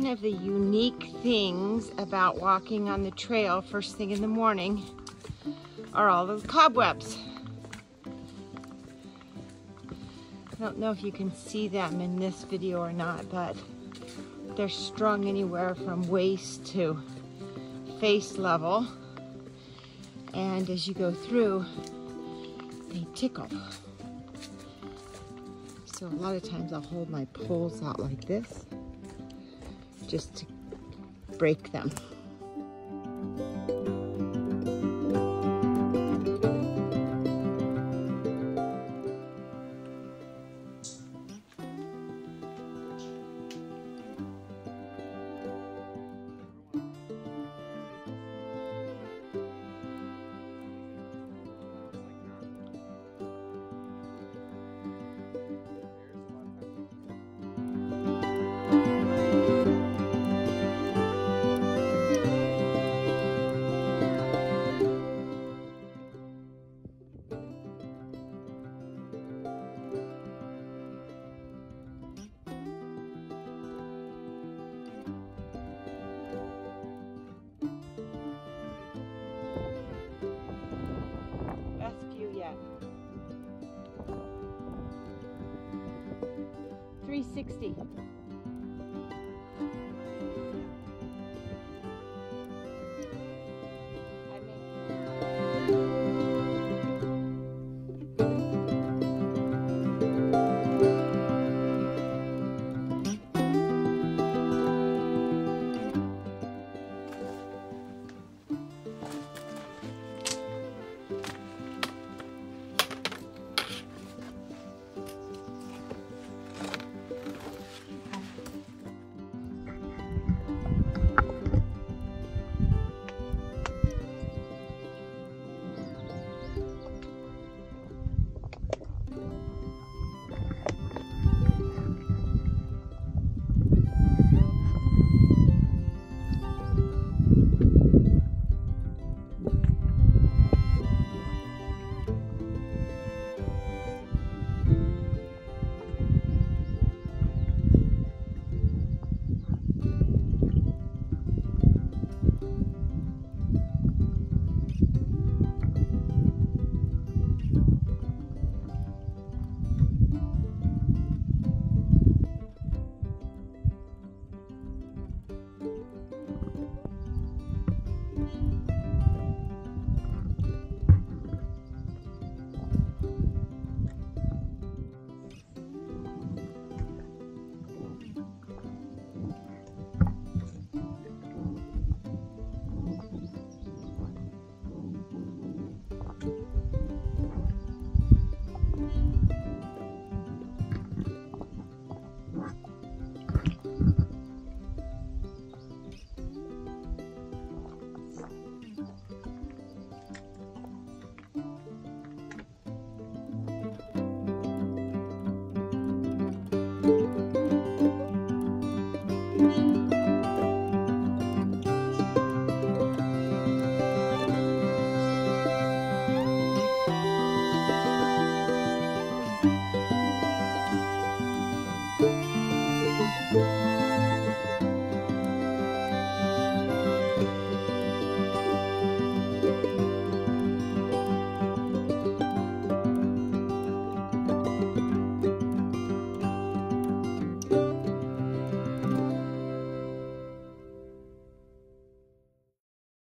of the unique things about walking on the trail first thing in the morning are all those cobwebs. I don't know if you can see them in this video or not, but they're strung anywhere from waist to face level. And as you go through, they tickle. So a lot of times I'll hold my poles out like this just to break them. Best view yet. 360.